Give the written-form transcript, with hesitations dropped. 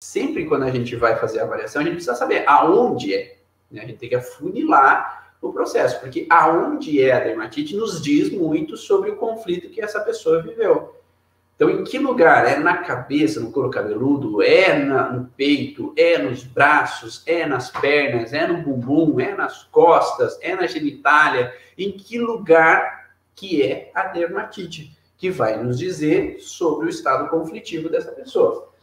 sempre quando a gente vai fazer a avaliação, a gente precisa saber aonde é, né? A gente tem que afunilar o processo, porque aonde é a dermatite nos diz muito sobre o conflito que essa pessoa viveu. Então, em que lugar? É na cabeça, no couro cabeludo? É no peito? É nos braços? É nas pernas? É no bumbum? É nas costas? É na genitália? Em que lugar que é a dermatite? Que vai nos dizer sobre o estado conflitivo dessa pessoa.